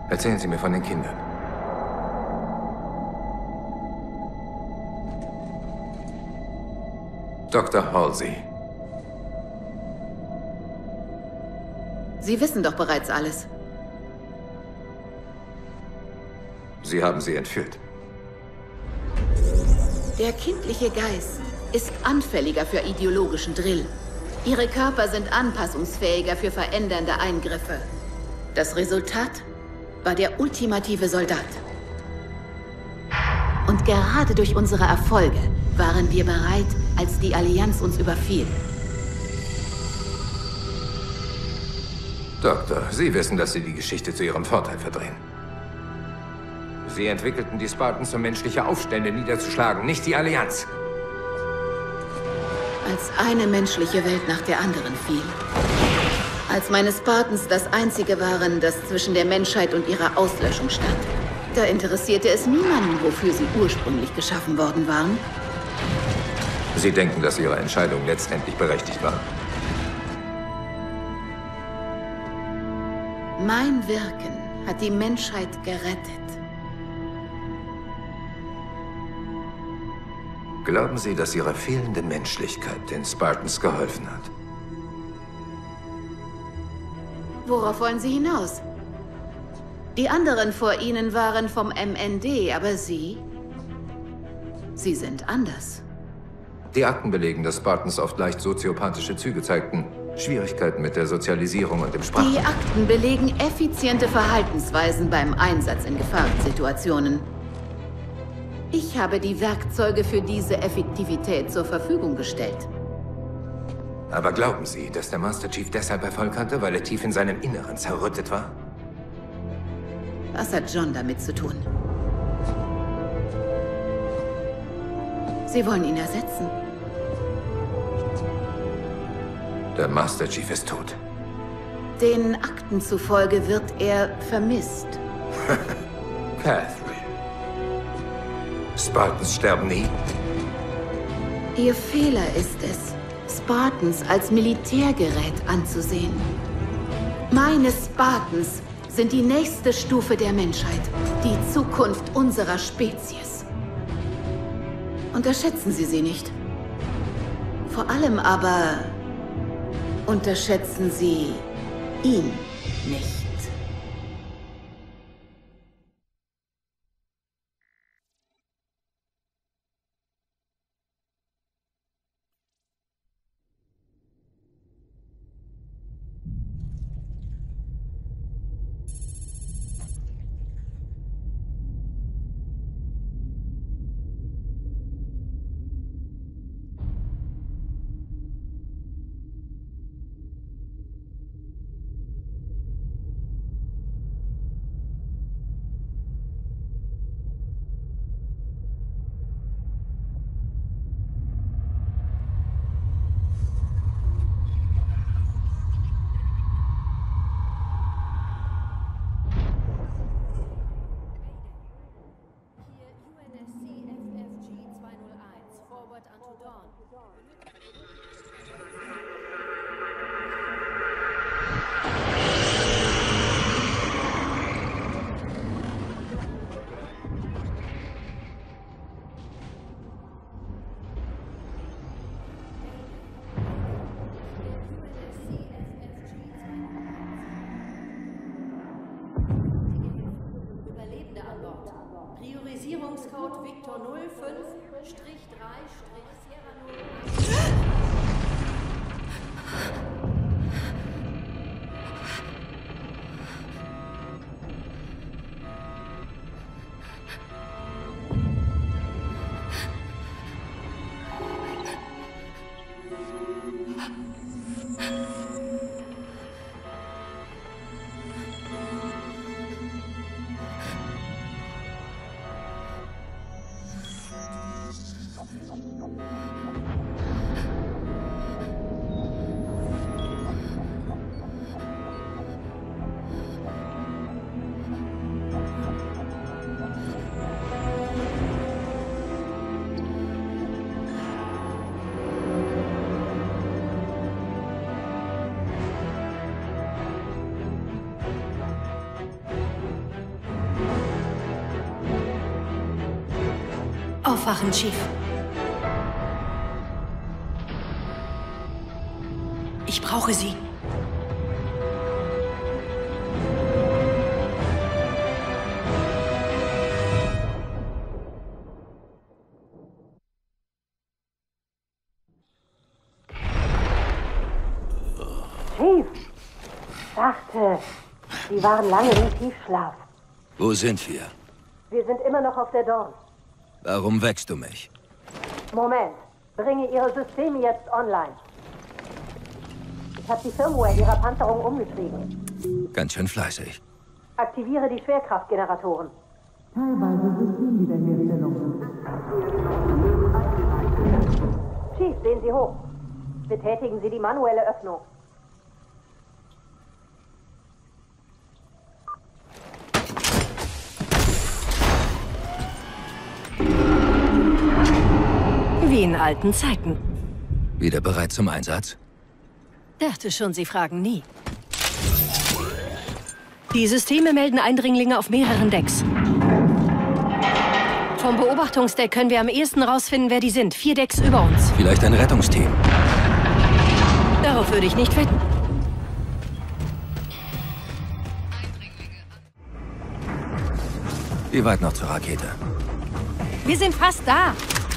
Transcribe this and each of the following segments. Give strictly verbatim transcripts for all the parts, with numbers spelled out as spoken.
Erzählen Sie mir von den Kindern. Doktor Halsey. Sie wissen doch bereits alles. Sie haben sie entführt. Der kindliche Geist ist anfälliger für ideologischen Drill. Ihre Körper sind anpassungsfähiger für verändernde Eingriffe. Das Resultat war der ultimative Soldat. Und gerade durch unsere Erfolge waren wir bereit, als die Allianz uns überfiel. Doktor, Sie wissen, dass Sie die Geschichte zu Ihrem Vorteil verdrehen. Sie entwickelten die Spartans, um menschliche Aufstände niederzuschlagen, nicht die Allianz. Als eine menschliche Welt nach der anderen fiel. Als meine Spartans das Einzige waren, das zwischen der Menschheit und ihrer Auslöschung stand. Da interessierte es niemanden, wofür sie ursprünglich geschaffen worden waren. Sie denken, dass Ihre Entscheidung letztendlich berechtigt war? Mein Wirken hat die Menschheit gerettet. Glauben Sie, dass Ihre fehlende Menschlichkeit den Spartans geholfen hat? Worauf wollen Sie hinaus? Die anderen vor Ihnen waren vom M N D, aber Sie? Sie sind anders. Die Akten belegen, dass Spartans oft leicht soziopathische Züge zeigten. Schwierigkeiten mit der Sozialisierung und dem Sprach... Die Akten belegen effiziente Verhaltensweisen beim Einsatz in Gefahrensituationen. Ich habe die Werkzeuge für diese Effektivität zur Verfügung gestellt. Aber glauben Sie, dass der Master Chief deshalb Erfolg hatte, weil er tief in seinem Inneren zerrüttet war? Was hat John damit zu tun? Sie wollen ihn ersetzen. Der Master Chief ist tot. Den Akten zufolge wird er vermisst. Catherine. Spartans sterben nie? Ihr Fehler ist es, Spartans als Militärgerät anzusehen. Meine Spartans sind die nächste Stufe der Menschheit, die Zukunft unserer Spezies. Unterschätzen Sie sie nicht. Vor allem aber unterschätzen Sie ihn nicht. Priorisierungscode Victor null fünf drei Sierra null. aufwachen, Chief. Ich brauche Sie. Chief! Dachte, Sie waren lange im Tiefschlaf. Wo sind wir? Wir sind immer noch auf der Dawn. Warum wächst du mich? Moment. Bringe Ihre Systeme jetzt online. Ich habe die Firmware Ihrer Panzerung umgeschrieben. Ganz schön fleißig. Aktiviere die Schwerkraftgeneratoren. Teilweise Systemwiederherstellung. Chief, sehen Sie hoch. Betätigen Sie die manuelle Öffnung. Wie in alten Zeiten. Wieder bereit zum Einsatz? Dachte schon, Sie fragen nie. Die Systeme melden Eindringlinge auf mehreren Decks. Vom Beobachtungsdeck können wir am ehesten rausfinden, wer die sind. Vier Decks über uns. Vielleicht ein Rettungsteam. Darauf würde ich nicht wetten. Wie weit noch zur Rakete? Wir sind fast da.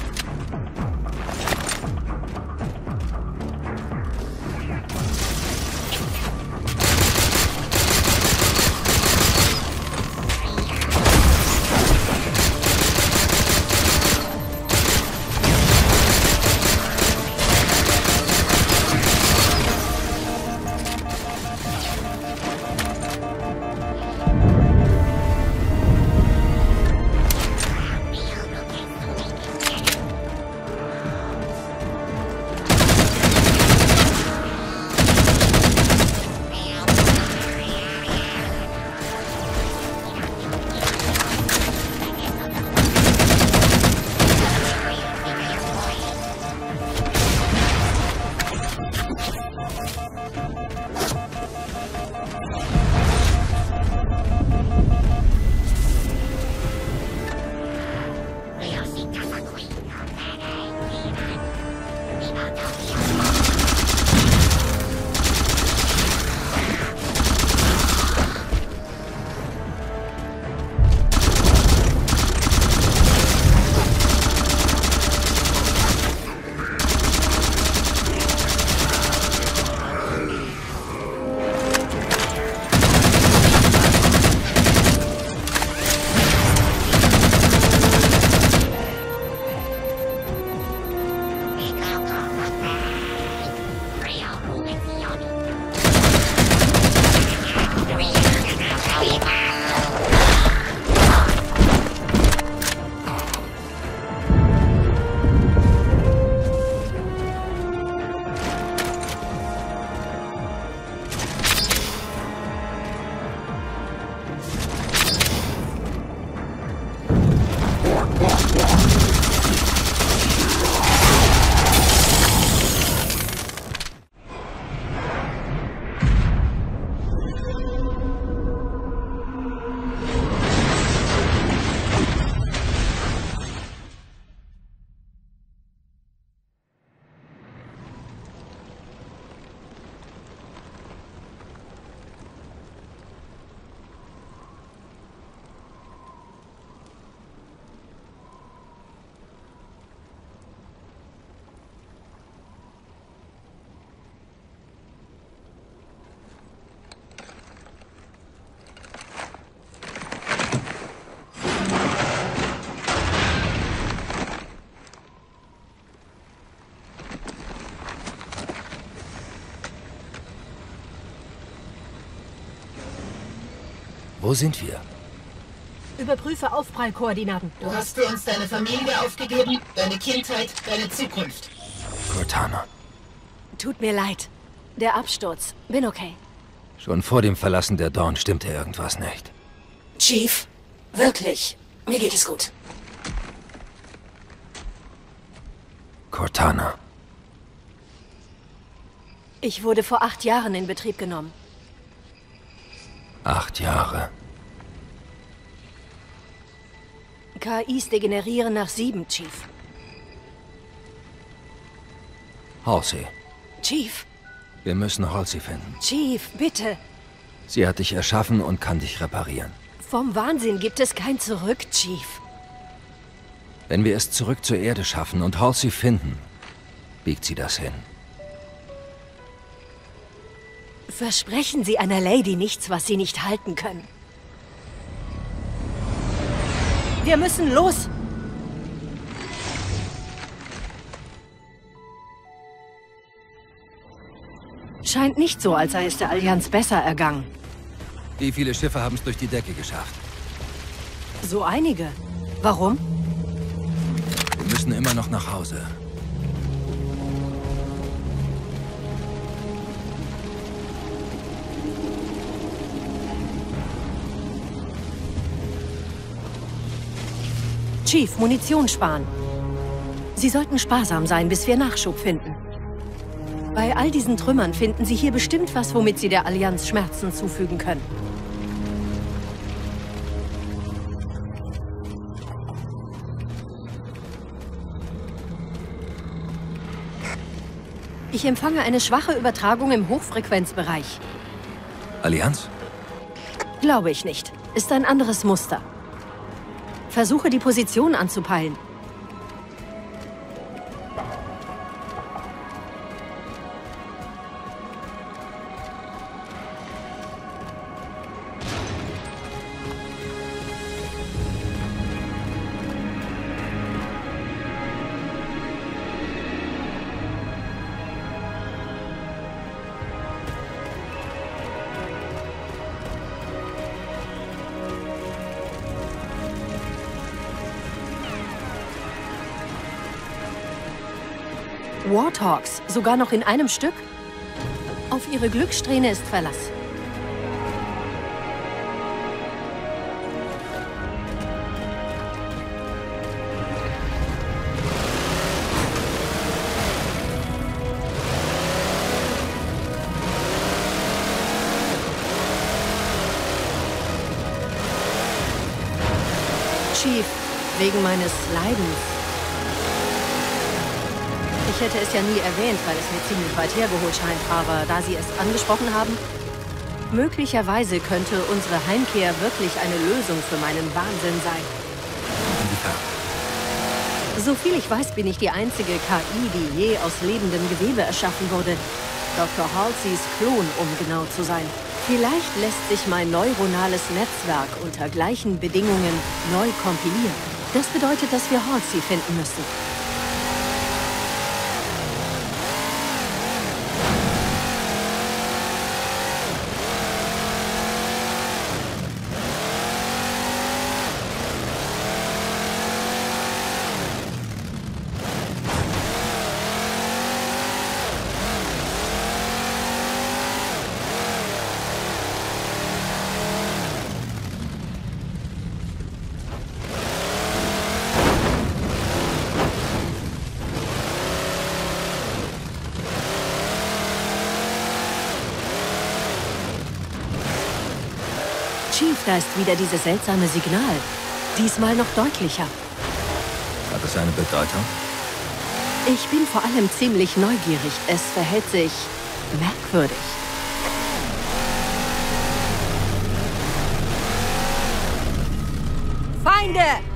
Wo sind wir? Überprüfe Aufprallkoordinaten. Du hast für uns deine Familie aufgegeben, deine Kindheit, deine Zukunft. Cortana. Tut mir leid. Der Absturz. Bin okay. Schon vor dem Verlassen der Dawn stimmte irgendwas nicht. Chief, wirklich, mir geht es gut. Cortana. Ich wurde vor acht Jahren in Betrieb genommen. Acht Jahre. K Is degenerieren nach sieben, Chief. Halsey. Chief, Wir müssen Halsey finden. Chief, bitte. Sie hat dich erschaffen und kann dich reparieren. Vom Wahnsinn gibt es kein Zurück, Chief. Wenn wir es zurück zur Erde schaffen und Halsey finden, biegt sie das hin. Versprechen Sie einer Lady nichts, was Sie nicht halten können. Wir müssen los! Scheint nicht so, als sei es der Allianz besser ergangen. Wie viele Schiffe haben es durch die Decke geschafft? So einige. Warum? Wir müssen immer noch nach Hause. Chief, Munition sparen. Sie sollten sparsam sein, bis wir Nachschub finden. Bei all diesen Trümmern finden Sie hier bestimmt was, womit Sie der Allianz Schmerzen zufügen können. Ich empfange eine schwache Übertragung im Hochfrequenzbereich. Allianz? Glaube ich nicht. Ist ein anderes Muster. Versuche, die Position anzupeilen. Warthogs, sogar noch in einem Stück? Auf ihre Glückssträhne ist Verlass. Chief, wegen meines Leidens. Ich hätte es ja nie erwähnt, weil es mir ziemlich weit hergeholt scheint, aber da Sie es angesprochen haben, möglicherweise könnte unsere Heimkehr wirklich eine Lösung für meinen Wahnsinn sein. So viel ich weiß, bin ich die einzige K I, die je aus lebendem Gewebe erschaffen wurde. Doktor Halseys Klon, um genau zu sein. Vielleicht lässt sich mein neuronales Netzwerk unter gleichen Bedingungen neu kompilieren. Das bedeutet, dass wir Halsey finden müssen. Chief, da ist wieder dieses seltsame Signal. Diesmal noch deutlicher. Hat es eine Bedeutung? Ich bin vor allem ziemlich neugierig. Es verhält sich merkwürdig. Feinde!